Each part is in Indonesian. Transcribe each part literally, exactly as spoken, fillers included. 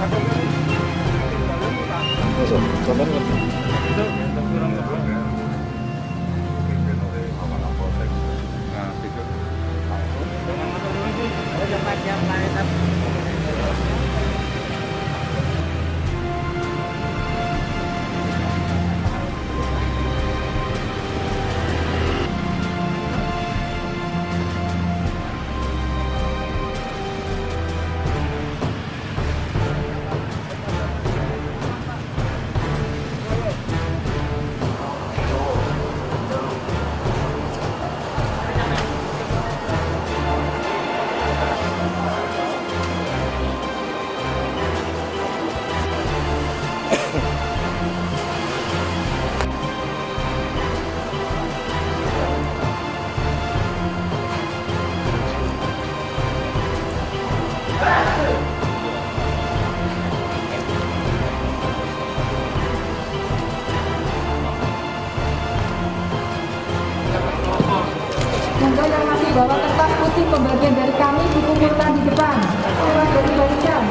Monggo yang masih bawa kertas putih pembagian dari kami dikumpulkan di depan. Lewat dari barisan.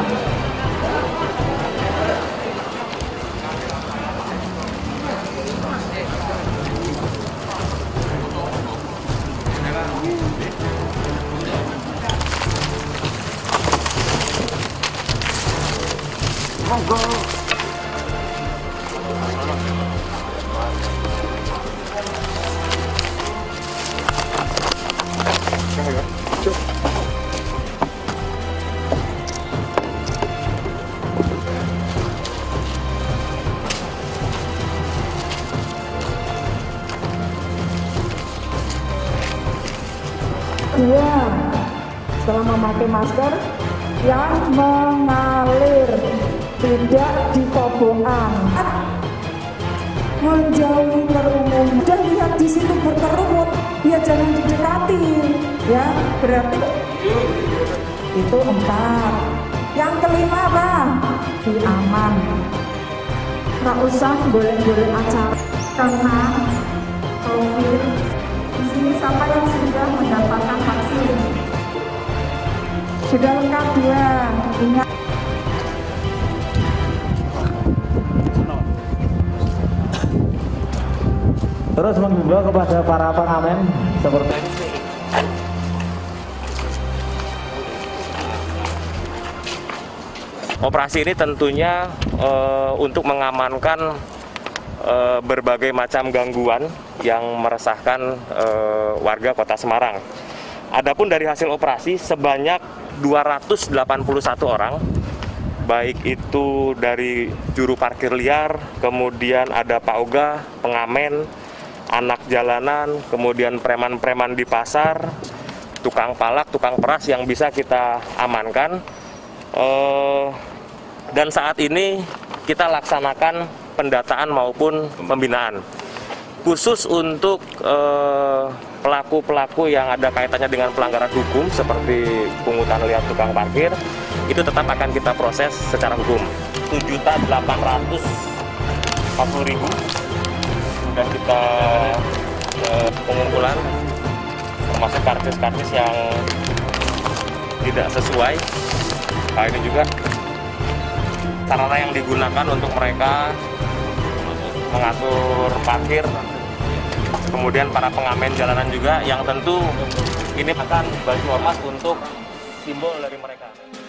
Monggo. Dua, setelah memakai masker yang mengalir, tidak di kobokan, menjauhi kerumunan. Dan lihat di situ berkerumun, ya jangan didekati, ya berarti itu empat. Yang kelima apa? Di aman. Nggak usah boleh-boleh acara karena COVID. Di sini siapa yang sudah mendapatkan vaksin? Sudah lengkap dua. Ingat. Terus menghimbau kepada para pengamen seperti operasi ini tentunya uh, untuk mengamankan uh, berbagai macam gangguan yang meresahkan uh, warga Kota Semarang. Adapun dari hasil operasi sebanyak dua ratus delapan puluh satu orang, baik itu dari juru parkir liar, kemudian ada pauga, pengamen, anak jalanan, kemudian preman-preman di pasar, tukang palak, tukang peras yang bisa kita amankan. Uh, dan saat ini kita laksanakan pendataan maupun pembinaan khusus untuk pelaku-pelaku eh, yang ada kaitannya dengan pelanggaran hukum seperti pungutan liar, tukang parkir, itu tetap akan kita proses secara hukum. satu juta delapan ratus empat puluh ribu sudah kita eh, pengumpulan, termasuk karcis-karcis yang tidak sesuai. Nah, ini juga sarana yang digunakan untuk mereka mengatur parkir, kemudian para pengamen jalanan juga yang tentu ini akan baju ormas untuk simbol dari mereka.